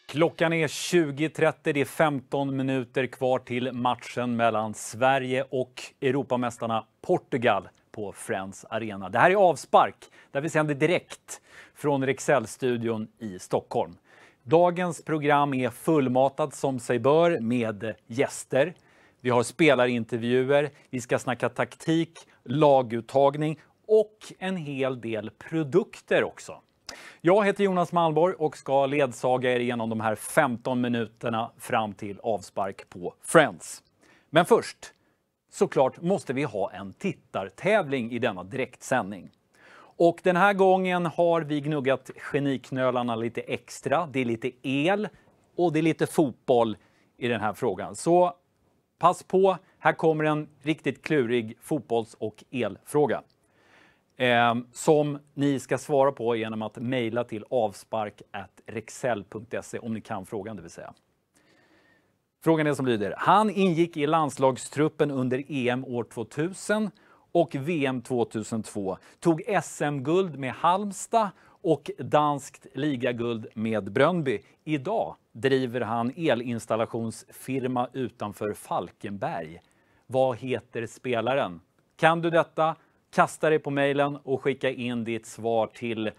Klockan är 20.30, det är 15 minuter kvar till matchen mellan Sverige och Europamästarna Portugal på Friends Arena. Det här är avspark där vi sänder direkt från Rexell-studion i Stockholm. Dagens program är fullmatat som sig bör med gäster. Vi har spelarintervjuer, vi ska snacka taktik, laguttagning och en hel del produkter också. Jag heter Jonas Malmborg och ska ledsaga er genom de här 15 minuterna fram till avspark på Friends. Men först, såklart måste vi ha en tittartävling i denna direktsändning. Och den här gången har vi gnuggat geniknölarna lite extra. Det är lite el och det är lite fotboll i den här frågan. Så pass på, här kommer en riktigt klurig fotbolls- och elfråga. Som ni ska svara på genom att mejla till avspark@rexell.se om ni kan frågan, det vill säga. Frågan är som lyder: han ingick i landslagstruppen under EM år 2000 och VM 2002. Tog SM-guld med Halmstad och danskt ligaguld med Brøndby. Idag driver han elinstallationsfirma utanför Falkenberg. Vad heter spelaren? Kan du detta? Kasta dig på mejlen och skicka in ditt svar till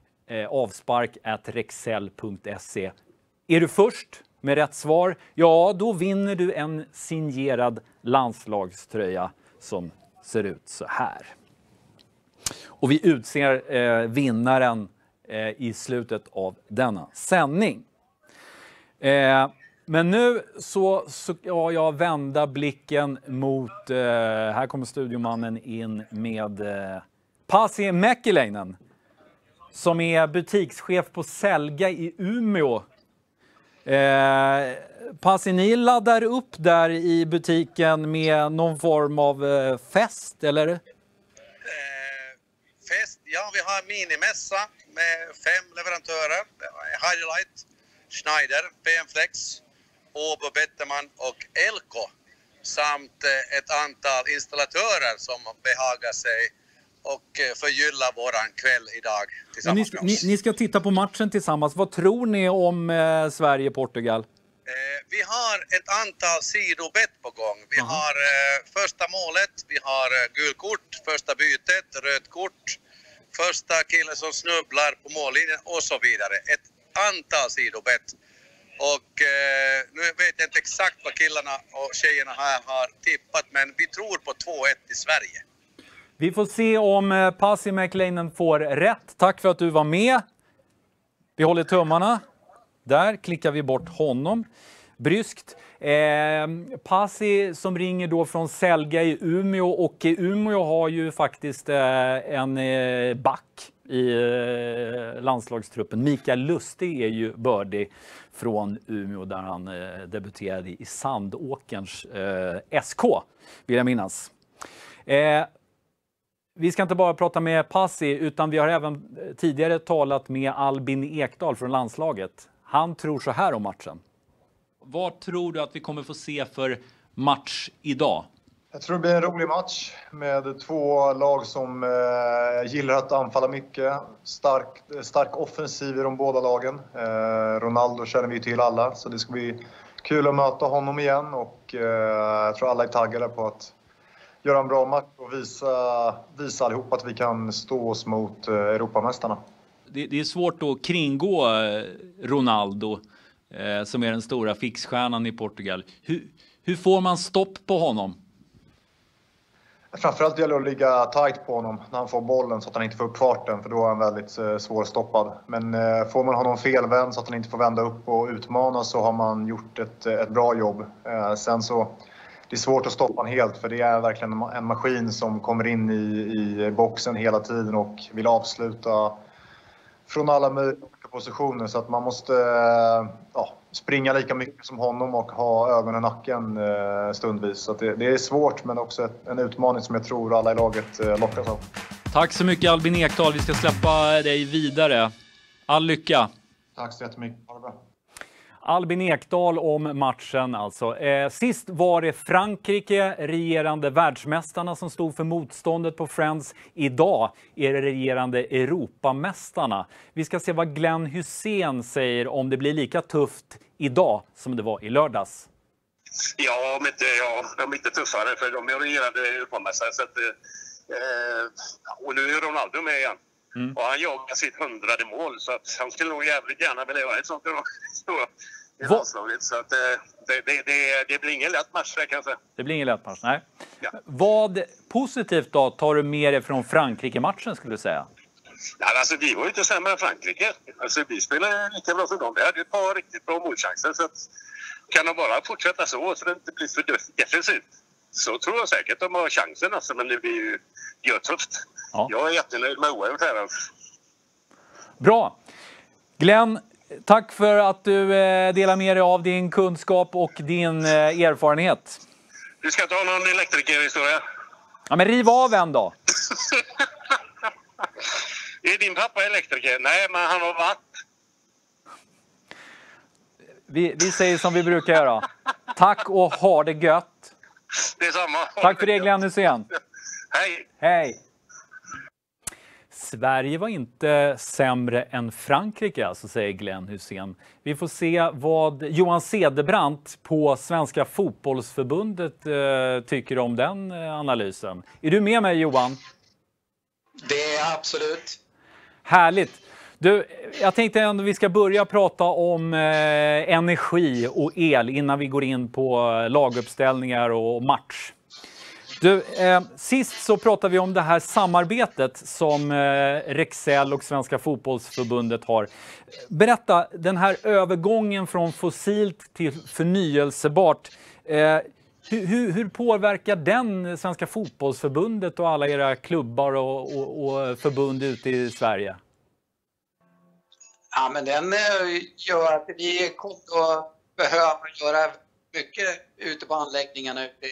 avspark@rexell.se. Är du först med rätt svar? Ja, då vinner du en signerad landslagströja som ser ut så här. Och vi utser vinnaren i slutet av denna sändning. Men nu så ska jag vända blicken mot, här kommer studiomannen in med Pasi Mäkiläinen, som är butikschef på Selga i Umeå. Pasi, ni laddar upp där i butiken med någon form av fest, eller? Fest, ja, vi har minimässa med 5 leverantörer. Highlight, Schneider, PM-Flex, Åbo, Betterman och Elko samt ett antal installatörer som behagar sig och förgylla våran kväll idag tillsammans med oss. Ni ska titta på matchen tillsammans. Vad tror ni om Sverige-Portugal? Vi har ett antal sidobett på gång. Vi har första målet, vi har gult kort, första bytet, rött kort, första killen som snubblar på mållinjen och så vidare. Ett antal sidobett. Och nu vet jag inte exakt vad killarna och tjejerna här har tippat, men vi tror på 2-1 i Sverige. Vi får se om Pasi Mäkiläinen får rätt. Tack för att du var med. Vi håller tummarna. Där klickar vi bort honom. Bryskt. Pasi som ringer då från Selga i Umeå, och Umeå har ju faktiskt en back i landslagstruppen. Mikael Lustig är ju bördig från Umeå där han debuterade i Sandåkerns SK, vill jag minnas. Vi ska inte bara prata med Pasi, utan vi har även tidigare talat med Albin Ekdal från landslaget. Han tror så här om matchen. Vad tror du att vi kommer få se för match idag? Jag tror det blir en rolig match med två lag som gillar att anfalla mycket. Stark offensiv i de båda lagen. Ronaldo känner vi till alla, så det ska bli kul att möta honom igen. Och jag tror alla är taggade på att göra en bra match och visa allihop att vi kan stå oss mot Europamästarna. Det är svårt att kringgå Ronaldo som är den stora fixstjärnan i Portugal. Hur får man stopp på honom? Framförallt gäller det att ligga tight på honom när han får bollen så att han inte får upp farten, för då är han väldigt svårstoppad. Men får man honom felvänd så att han inte får vända upp och utmana, så har man gjort ett bra jobb. Sen så det är svårt att stoppa honom helt, för det är verkligen en maskin som kommer in i boxen hela tiden och vill avsluta från alla möjliga positioner, så att man måste springa lika mycket som honom och ha ögonen i nacken stundvis. Så att det är svårt, men också en utmaning som jag tror alla i laget lockas av. Tack så mycket Albin Ekdal, vi ska släppa dig vidare. All lycka! Tack så jättemycket, ha det bra. Albin Ekdal om matchen alltså. Sist var det Frankrike, regerande världsmästarna, som stod för motståndet på Friends. Idag är det regerande Europamästarna. Vi ska se vad Glenn Hysén säger om det blir lika tufft idag som det var i lördags. Ja, de är inte tuffare, för de är regerande Europamästare. Så att, och nu är Ronaldo med igen. Och han jagar sitt 100:e mål, så att han skulle nog jävligt gärna vilja göra ett sånt i landslaget. Så att det blir ingen lätt match där, kanske. Det blir ingen lätt match, nej. Ja. Vad positivt då tar du med dig från Frankrike-matchen, skulle du säga? Ja, alltså vi var ju inte sämre än Frankrike. Alltså vi spelade lika bra som dem. Vi hade ett par riktigt bra målchanser, så att kan de bara fortsätta så det inte blir för defensivt, så tror jag säkert de har chansen, alltså, men det blir ju tufft. Ja. Jag är jättenöjd med oavgjort här. Bra. Glenn, tack för att du delar med dig av din kunskap och din erfarenhet. Du ska ta någon elektrikerhistoria? Ja, men riv av en då. Är din pappa elektriker? Nej, men han har varit. Vi säger som vi brukar göra. Tack och ha det gött. Det är samma. Tack för det, Glenn Hysén. Hej. Hej. Sverige var inte sämre än Frankrike, alltså, säger Glenn Hysén. Vi får se vad Johan Cederbrandt på Svenska fotbollsförbundet tycker om den analysen. Är du med mig, Johan? Det är absolut. Härligt. Du, jag tänkte ändå vi ska börja prata om energi och el innan vi går in på laguppställningar och match. Du, sist så pratade vi om det här samarbetet som Rexel och Svenska fotbollsförbundet har. Berätta, den här övergången från fossilt till förnyelsebart, hur påverkar den Svenska fotbollsförbundet och alla era klubbar och förbund ute i Sverige? Ja, men den gör att vi kommer att behöva göra mycket ute på anläggningarna ute i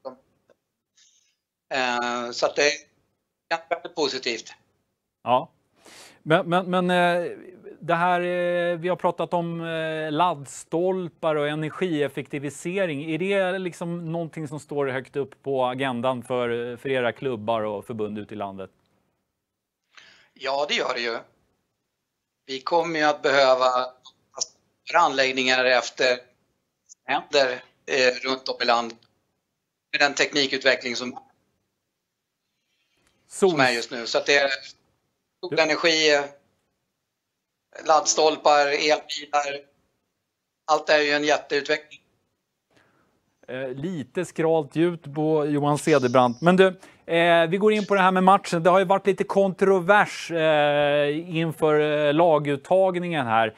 så att det är väldigt positivt. Ja, men det här, vi har pratat om laddstolpar och energieffektivisering. Är det liksom någonting som står högt upp på agendan för era klubbar och förbund ute i landet? Ja, det gör det ju. Vi kommer ju att behöva anläggningar efter händer runt om i landet med den teknikutveckling som är just nu. Så att det är solenergi, laddstolpar, elbilar. Allt är ju en jätteutveckling. Lite skralt ljud på Johan Cederbrandt. Men du, vi går in på det här med matchen. Det har ju varit lite kontrovers inför laguttagningen här.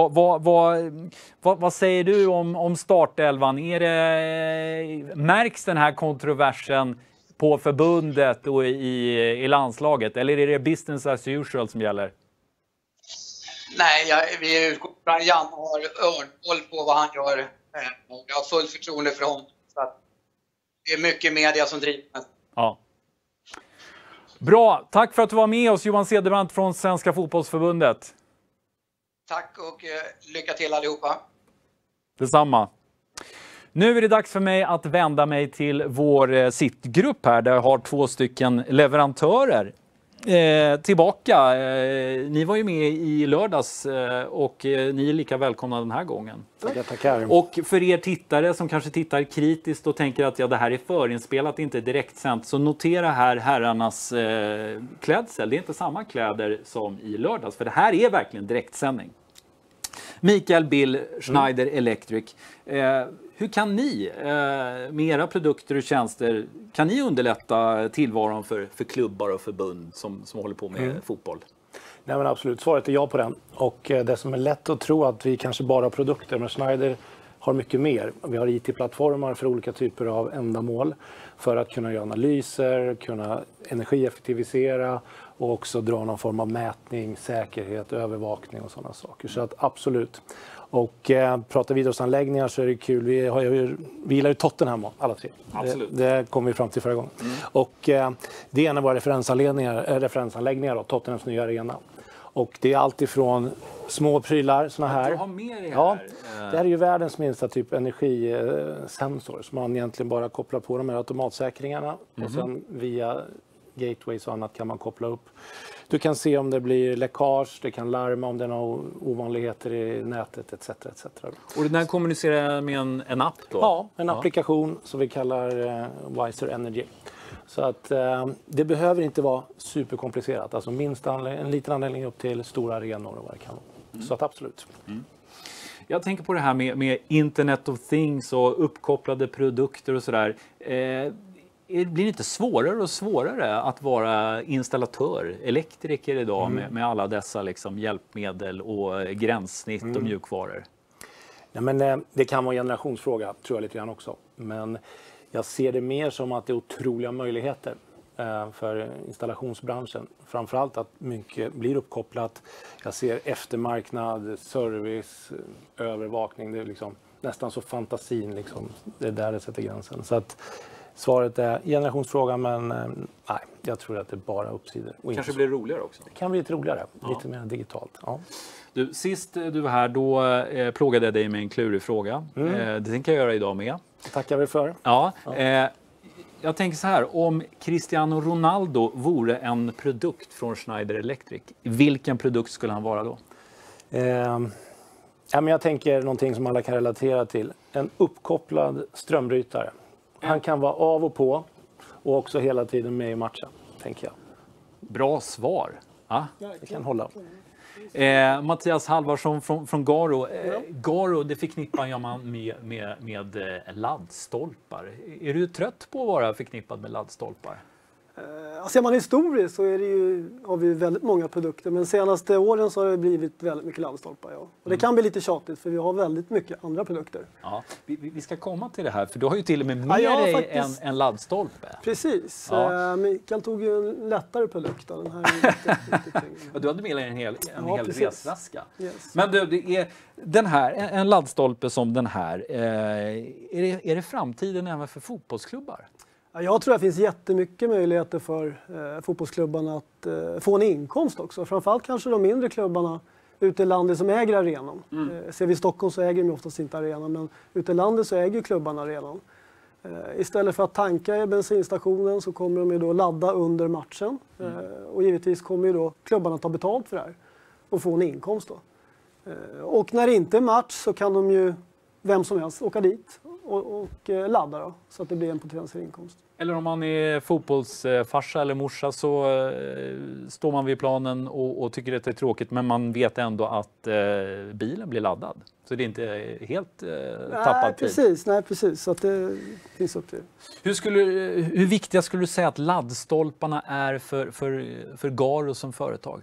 Vad säger du om startelvan? Märks den här kontroversen på förbundet och i landslaget? Eller är det business as usual som gäller? Nej, vi utgår från Jan har örnkoll på vad han gör. Jag har full förtroende för honom. Så att det är mycket media som driver. Ja. Bra, tack för att du var med oss, Johan Cederbrandt från Svenska fotbollsförbundet. Tack och lycka till allihopa. Detsamma. Nu är det dags för mig att vända mig till vår sittgrupp här, där jag har 2 stycken leverantörer tillbaka. Ni var ju med i lördags och ni är lika välkomna den här gången. Tackar. Och för er tittare som kanske tittar kritiskt och tänker att det här är förinspelat, inte direktsänt, så notera här herrarnas klädsel. Det är inte samma kläder som i lördags, för det här är verkligen direktsändning. Mikael Bill, Schneider Electric. Hur kan ni med era produkter och tjänster, kan ni underlätta tillvaron för klubbar och förbund som håller på med fotboll? Nej, men absolut, svaret är ja på den. Och det som är lätt att tro att vi kanske bara har produkter, men Schneider har mycket mer. Vi har IT-plattformar för olika typer av ändamål för att kunna göra analyser, kunna energieffektivisera och också dra någon form av mätning, säkerhet, övervakning och sådana saker. Så att absolut. Och pratar vi idrottsanläggningar så är det kul. Vi gillar ju Tottenham alla 3. Absolut. Det kom vi fram till förra gången. Och det är en av våra referensanläggningar då, Tottenhams nya arena. Och det är allt ifrån små prylar, såna här. Du har med det här. Ja, det här är ju världens minsta typ energisensor som man egentligen bara kopplar på de här automatsäkringarna. Och sen via gateways och annat kan man koppla upp. Du kan se om det blir läckage, det kan larma om det är några ovanligheter i nätet etc. etc. Och den här kommunicerar med en app då? Ja, en applikation som vi kallar Wiser Energy. Så att det behöver inte vara superkomplicerat. Alltså minst en liten anläggning upp till stora arenor och vad det kan vara. Så att absolut. Jag tänker på det här med Internet of Things och uppkopplade produkter och sådär. Blir det inte svårare och svårare att vara installatör, elektriker idag med alla dessa liksom hjälpmedel och gränssnitt och mjukvaror? Ja, men, det kan vara en generationsfråga, tror jag lite grann också. Men jag ser det mer som att det är otroliga möjligheter för installationsbranschen. Framförallt att mycket blir uppkopplat. Jag ser eftermarknad, service, övervakning. Det är liksom nästan så fantasin. Liksom. Det är där det sätter gränsen. Så att svaret är generationsfråga, men nej, jag tror att det är bara uppsidor. Kanske blir roligare också? Det kan bli lite roligare, lite mer digitalt. Ja. Du, sist du var här då plågade jag dig med en klurig fråga. Det tänker jag göra idag med. Tackar vi för. Ja. Jag tänker så här, om Cristiano Ronaldo vore en produkt från Schneider Electric, vilken produkt skulle han vara då? Men jag tänker någonting som alla kan relatera till. En uppkopplad strömbrytare. Han kan vara av och på och också hela tiden med i matchen, tänker jag. Bra svar. Ja. Det kan hålla. Mattias Halvarsson från Garo. Garo, det förknippar man med laddstolpar. Är du trött på att vara förknippad med laddstolpar? Ser man historiskt så är det har vi väldigt många produkter, men senaste åren så har det blivit väldigt mycket laddstolpar. Ja. Och det kan bli lite tjatigt för vi har väldigt mycket andra produkter. Ja, vi ska komma till det här, för du har ju till och med med dig en laddstolpe. Precis. Mikael tog ju en lättare produkt. Den här du hade med dig en hel resväska. Yes. Men du, det är den här, en laddstolpe som den här. Är det framtiden även för fotbollsklubbar? Jag tror att det finns jättemycket möjligheter för fotbollsklubbarna att få en inkomst också. Framförallt kanske de mindre klubbarna ute i landet som äger arenan. Ser vi i Stockholm så äger de oftast inte arenan, men ute i landet så äger klubbarna arenan. Istället för att tanka i bensinstationen så kommer de ju då ladda under matchen. Och givetvis kommer ju då klubbarna ta betalt för det här och få en inkomst då. Och när det inte är match så kan de ju vem som helst åka dit och ladda då, så att det blir en potentiell inkomst. Eller om man är fotbollsfarsa eller morsa så står man vid planen och tycker att det är tråkigt, men man vet ändå att bilen blir laddad. Så det är inte helt tappad tid. Nej, precis. Så att det finns upp till. Hur viktiga skulle du säga att laddstolparna är för Garo som företag?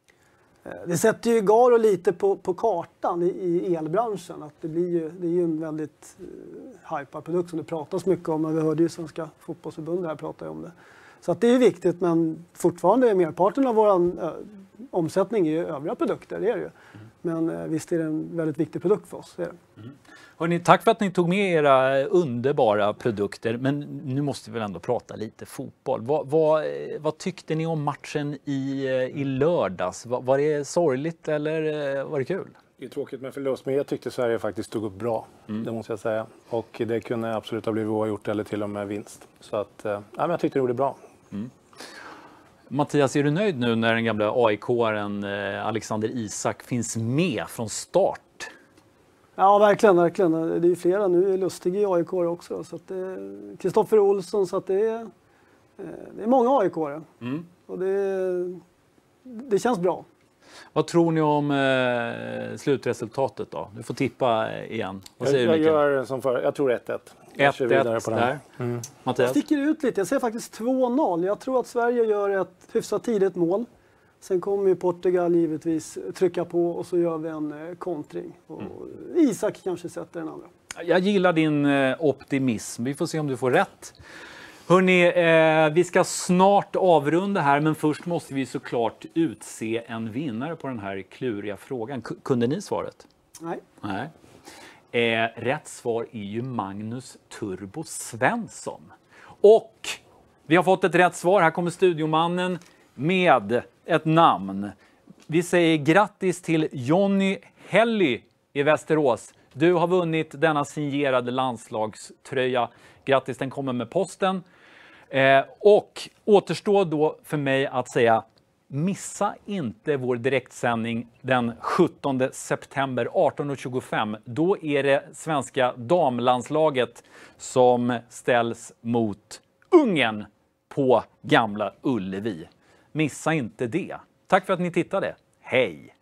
Det sätter ju Garo lite på kartan i elbranschen. Att det är ju en väldigt hypad produkt som det pratas mycket om. Vi hörde ju Svenska fotbollsförbundet här prata om det. Så att det är viktigt, men fortfarande är merparten av vår omsättning i övriga produkter. Det är det ju. Men visst är det en väldigt viktig produkt för oss. Det är det. Hörrni, tack för att ni tog med era underbara produkter, men nu måste vi väl ändå prata lite fotboll. Vad tyckte ni om matchen i lördags? Var det sorgligt eller var det kul? Det är tråkigt med förlust, men jag tyckte Sverige faktiskt stod upp bra, det måste jag säga. Och det kunde absolut ha blivit oavgjort eller till och med vinst. Så att, men jag tyckte det gjorde bra. Mattias, är du nöjd nu när den gamla AIK-aren Alexander Isak finns med från start? Ja, verkligen. Det är ju flera. Nu är Lustig i AIK också. Så att Kristoffer Olsson, så att det är många AIK-are. Och det känns bra. Vad tror ni om slutresultatet då? Du får tippa igen. Vad säger jag du, gör som för. Jag tror 1-1. 1-1 där. Jag Mattias? sticker ut lite. Jag ser faktiskt 2-0. Jag tror att Sverige gör ett hyfsat tidigt mål. Sen kommer ju Portugal givetvis trycka på och så gör vi en kontring. Och Isak kanske sätter den andra. Jag gillar din optimism. Vi får se om du får rätt. Hörrni, vi ska snart avrunda här, men först måste vi såklart utse en vinnare på den här kluriga frågan. Kunde ni svaret? Nej. Rätt svar är ju Magnus Turbo Svensson. Och vi har fått ett rätt svar. Här kommer studiomannen med ett namn. vi säger grattis till Jonny Helly i Västerås. Du har vunnit denna signerade landslagströja. Grattis, den kommer med posten. Och återstår då för mig att säga, missa inte vår direktsändning den 17 september 18:25. Då är det svenska damlandslaget som ställs mot Ungern på Gamla Ullevi. Missa inte det. Tack för att ni tittade. Hej!